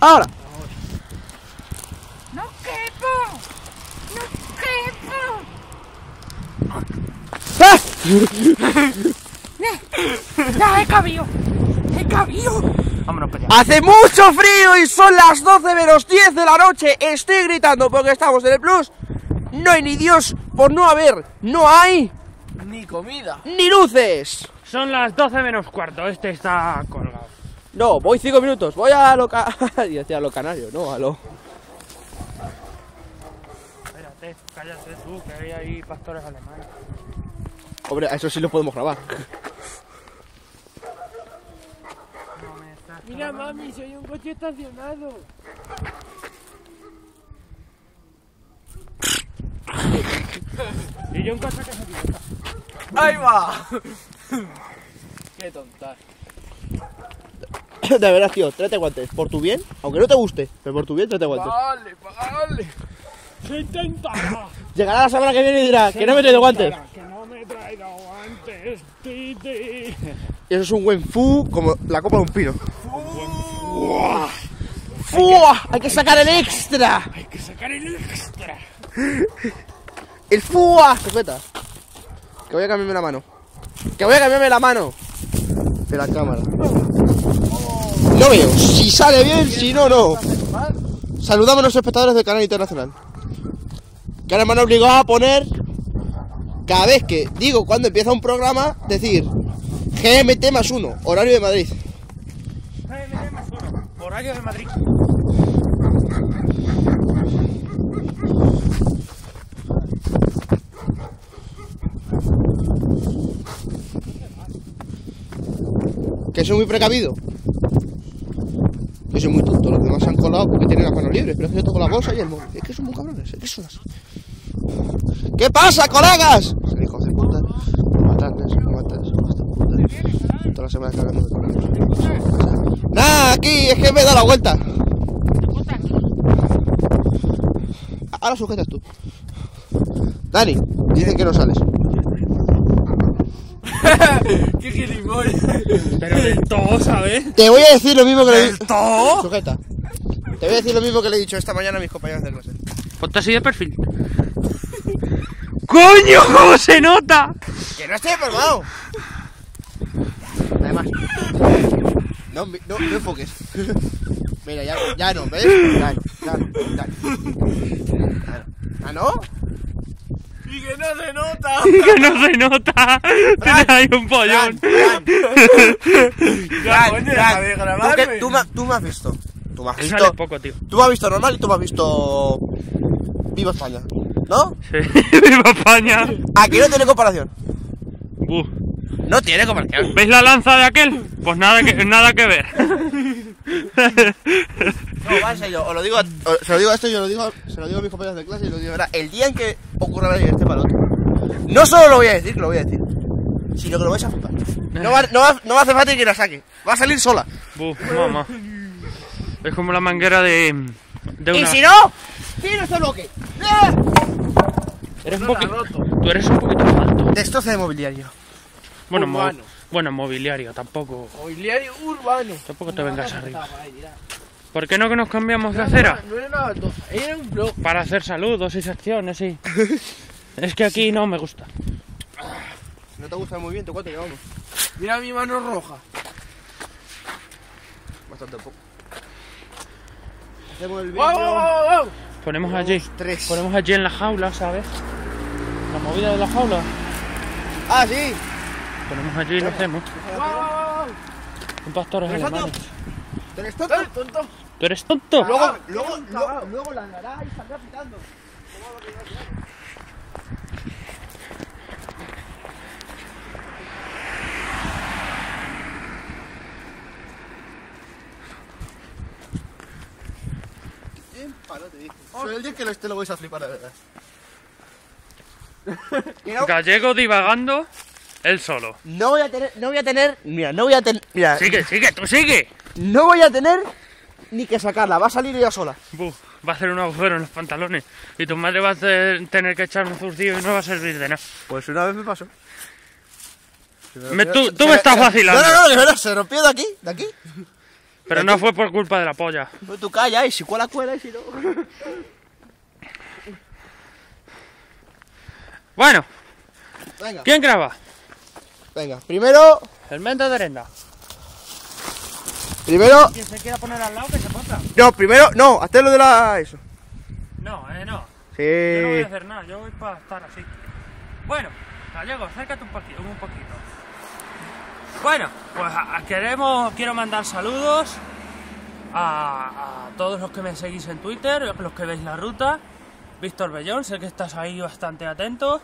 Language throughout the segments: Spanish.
Ahora. ¡No quepo! ¡No quepo! ¡Ah! ¡Ya he cabido! ¡He cabido! Vámonos para allá. Hace mucho frío y son las 12 menos 10 de la noche. Estoy gritando porque estamos en el Plus. No hay ni Dios por no haber. No hay Ni comida. ni luces. Son las 12 menos cuarto. Este está colgado. No, voy 5 minutos. Voy a lo a lo canario, no a lo... Espérate, cállate tú, que hay ahí pastores alemanes. Hombre, a eso sí lo podemos grabar. No me estás Mira, grabando. mami, soy un coche estacionado. Y yo en casa que se equivoca. ¡Ahí va! ¡Qué tonta! De verdad, tío, tráete guantes. Por tu bien, aunque no te guste, pero por tu bien, tráete guantes. Vale. ¡Se intenta! Llegará la semana que viene y dirá que no me he traído guantes. Que no me he traído guantes, Titi. Y eso es un buen fu como la copa de un pino. ¡Fua! Hay que sacar el extra. Hay que sacar el extra. El fua. Sujeta. Que voy a cambiarme la mano. Que voy a cambiarme la mano. De la cámara. No veo. Si sale bien, si no, no. Saludamos a los espectadores del canal internacional. Que ahora me han obligado a poner, cada vez que digo cuando empieza un programa, decir GMT+1, horario de Madrid. Horario de Madrid. Que soy muy precavido. Yo soy muy tonto, los demás se han colado porque tienen las manos libres, pero es que yo toco la bolsa y el móvil. Es que son muy cabrones, es que son así. ¿Qué pasa, colegas? Hijos de puta. Matantes, toda la semana cagando de colegas. Nah, aquí, es que me da la vuelta. Ahora sujetas tú. Dani, dicen que no sales. ¡Qué gilipollas! Pero del todo, ¿sabes? Te voy a decir lo mismo que le he dicho. ¿Todo? Sujeta. Te voy a decir lo mismo que le he dicho esta mañana a mis compañeros de clase. Ponte así de perfil. ¡Coño! ¿Cómo se nota? ¡Que no estoy enfermado! Además, no enfoques. Mira, ya no, ¿ves? Ya no. ¿Ah, no? ¡Y que no se nota! Que no se nota. Tienes ahí un pollón. Ya, coño, deja de grabarme. Tú me has visto. Tú me has Él visto. sale poco, tío. Tú me has visto normal y tú me has visto. Viva España. ¿No? Sí. ¡Viva España! Aquí no tiene comparación. Uf. No tiene comparación. ¿Veis la lanza de aquel? Pues nada que ver. No, va en serio, os lo digo se lo digo a esto, se lo digo a mis compañeros de clase y lo digo ahora. El día en que ocurra algo este palote, no solo lo voy a decir, sino que lo vais a flipar. No va a hacer falta que la saque. Va a salir sola. Buf, mamá. Es como la manguera de una... Y si no, tira este bloque. Eres un poquito... Tú eres un poquito alto. Destroce de mobiliario. Bueno, Urbano. bueno, mobiliario, tampoco... Mobiliario urbano. Tampoco te vengas arriba. ¿Por qué no que nos cambiamos de acera? No era una baldosa, era un blog. Para hacer saludos y secciones, sí. Es que aquí no me gusta. No te gusta muy bien, ¿cuánto llevamos? Mira mi mano roja. Bastante poco. Hacemos el ¡Wow, vídeo. wow, wow, wow! Ponemos allí. 3. Ponemos allí en la jaula, ¿sabes? La movida de la jaula. Ah, sí. Ponemos allí y lo hacemos. ¡Wow, wow, wow! Son pastores ¿Eres alemanes. ¿Eres tonto? ¡Eh, tonto! ¿Tú eres tonto? Luego la andará y saldrá pitando. Soy el día que te lo vais a flipar, de verdad. Gallego divagando, él solo. No voy a tener, mira, Sigue, tú sigue. no voy a tener ni que sacarla, va a salir ella sola. Buf, va a hacer un agujero en los pantalones y tu madre va a tener que echar un zurcido y no va a servir de nada. Pues una vez me pasó. Tú me estás vacilando. No, de verdad, se rompió de aquí. Pero no fue por culpa de la polla. Pues tú calla, y si cuela, y si no... Bueno, Venga, ¿quién graba? venga. Primero... El Mendo de Arenda. Primero... Quien se quiera poner al lado, que se ponga. No, primero... No, hazte lo de la... Eso. No, no. Sí. Yo no voy a hacer nada, yo voy para estar así. Bueno, Gallego, acércate un poquito. Bueno, pues quiero mandar saludos a todos los que me seguís en Twitter, los que veis la ruta. Víctor Bellón, sé que estás ahí bastante atento.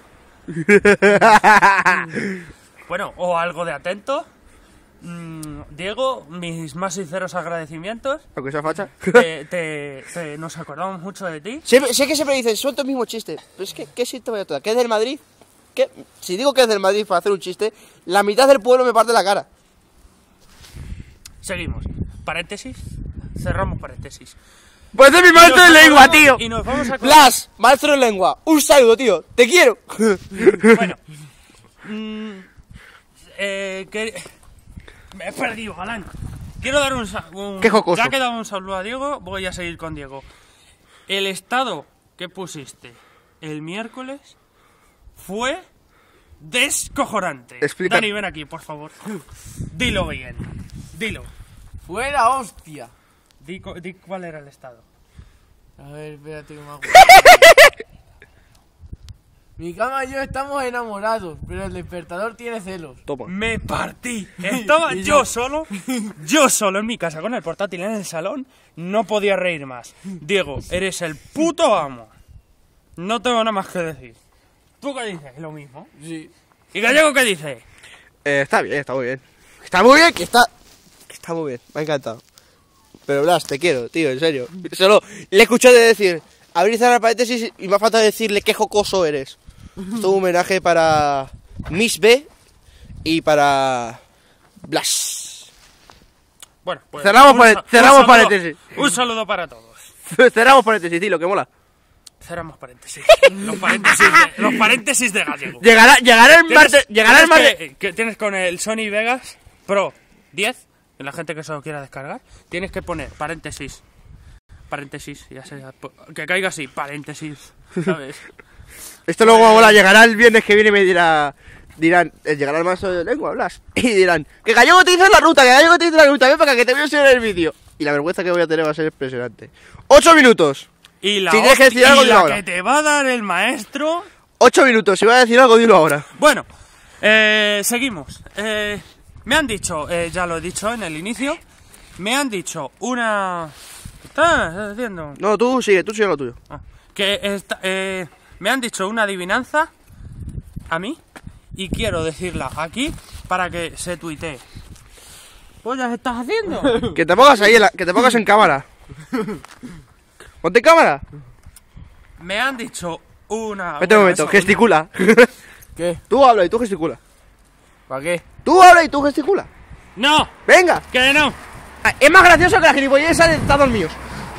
Bueno, o algo de atento. Diego, mis más sinceros agradecimientos. Aunque sea facha. Nos acordamos mucho de ti. Sé que siempre dicen, suelto el mismo chiste. Pero es que, ¿qué chiste voy a tocar? ¿Qué es del Madrid? ¿Qué? Si digo que es del Madrid para hacer un chiste, la mitad del pueblo me parte la cara. Seguimos. Paréntesis. Cerramos paréntesis. Pues es mi maestro de lengua, tío. Y nos vamos a... Blas, maestro de lengua. Un saludo, tío. Te quiero. Bueno. Me he perdido, Galán. Quiero dar un... Qué jocoso. Ya que he dado un saludo a Diego, voy a seguir con Diego. El estado que pusiste el miércoles fue descojonante. Explica. Dani, ven aquí, por favor. Dilo bien. Dilo. Fue la hostia. Di cuál era el estado. A ver, espérate que me acuerdo. Mi cama y yo estamos enamorados, pero el despertador tiene celos. Toma. Me partí. Estaba yo solo en mi casa con el portátil en el salón. No podía reír más. Diego, eres el puto amo. No tengo nada más que decir. ¿Tú qué dices? Lo mismo. Sí. ¿Y Gallego qué dice? Está bien, está muy bien. Está muy bien, que está muy bien. Me ha encantado. Pero Blas, te quiero, tío, en serio. Solo le he escuchado decir, abrir y cerrar paréntesis y me ha faltado decirle qué jocoso eres. Esto es un homenaje para Miss B y para Blas. Bueno, pues Cerramos saludo- paréntesis. Un saludo para todos. Cerramos paréntesis, tío, que mola. Cerramos paréntesis. Los paréntesis de Gallego. Llegará el martes. Llegará el martes. Que tienes con el Sony Vegas Pro 10, en la gente que se lo quiera descargar, tienes que poner paréntesis, ya sea, que caiga así, paréntesis, ¿sabes? Esto luego mola, llegará el viernes que viene y me dirán, llegará el maestro de lengua, Blas, y dirán, que Gallego te dice la ruta, ven para acá, que te voy a enseñar el vídeo. Y la vergüenza que voy a tener va a ser impresionante. 8 minutos. Y la, si tienes que decir algo, dilo ahora. Que te va a dar el maestro. 8 minutos, si vas a decir algo, dilo ahora. Bueno, seguimos. Me han dicho, ya lo he dicho en el inicio, me han dicho una... ¿Qué estás haciendo? No, tú sigue lo tuyo. Me han dicho una adivinanza a mí y quiero decirla aquí para que se tuitee. ¿Pues ya estás haciendo? Que te pongas ahí, que te pongas en cámara. Ponte en cámara. Me han dicho una... Vete un momento, gesticula. ¿Qué? Tú habla y tú gesticula. ¿Para qué? Tú habla y tú gesticula. ¡No! Venga. ¡Que no! Es más gracioso que la gilipollez de estados míos.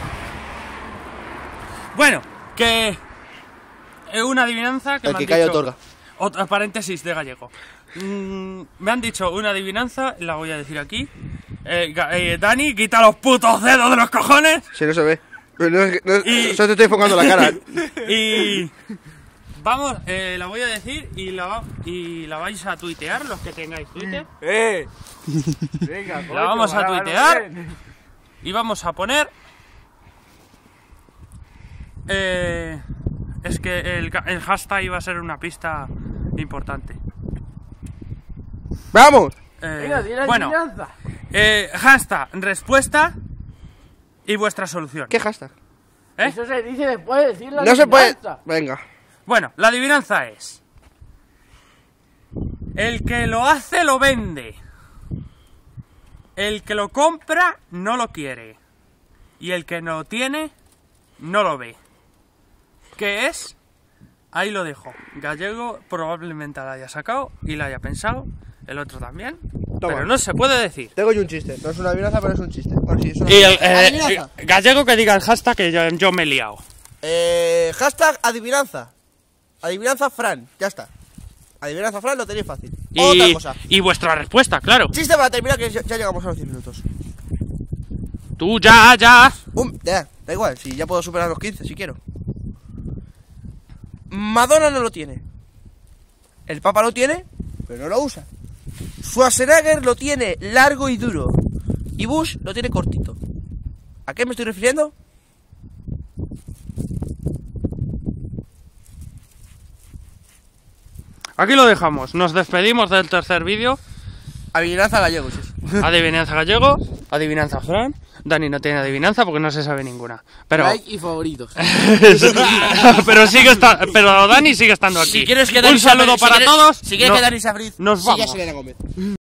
Bueno, que... Es una adivinanza que El me que han calla dicho... otorga. Otra paréntesis de Gallego. Me han dicho una adivinanza, la voy a decir aquí. Dani, quita los putos dedos de los cojones. Si no se ve. Y- Solo te estoy enfocando la cara. Y... Vamos, la voy a decir y la vais a tuitear, los que tengáis Twitter. Venga, La vamos a tuitear y vamos a poner... es que el hashtag iba a ser una pista importante. ¡Vamos! Venga, di la Bueno, adivinanza. hashtag respuesta y vuestra solución. ¿Qué hashtag? ¿Eh? Eso se dice después de decir la No se puede. adivinanza. Venga. Bueno, la adivinanza es: el que lo hace lo vende, el que lo compra no lo quiere y el que no lo tiene no lo ve. ¿Qué es? Ahí lo dejo. Gallego probablemente la haya sacado y la haya pensado, el otro también, Toma. pero no se puede decir. Tengo yo un chiste. No es una adivinanza, pero es un chiste. Bueno, sí, es una Y adivinanza. Gallego que diga el hashtag que yo me he liado. Hashtag adivinanza. Adivinanza Fran. Ya está. Adivinanza Fran lo tenéis fácil. Y, Otra cosa. y vuestra respuesta, claro. Chiste para terminar, que ya llegamos a los 100 minutos. Tú, ya. Ya, da igual, si ya puedo superar los 15 si quiero. Madonna no lo tiene. El Papa lo tiene, pero no lo usa. Schwarzenegger lo tiene largo y duro. Y Bush lo tiene cortito. ¿A qué me estoy refiriendo? Aquí lo dejamos. Nos despedimos del tercer vídeo. Adivinanza gallego, sí. Adivinanza gallego, adivinanza Fran. Dani no tiene adivinanza porque no se sabe ninguna. Pero Like y favoritos. pero Dani sigue estando aquí. Si quieres que Un saludo para todos. Si quieres que Dani se abrir, nos sigue a vamos. Selena Gómez.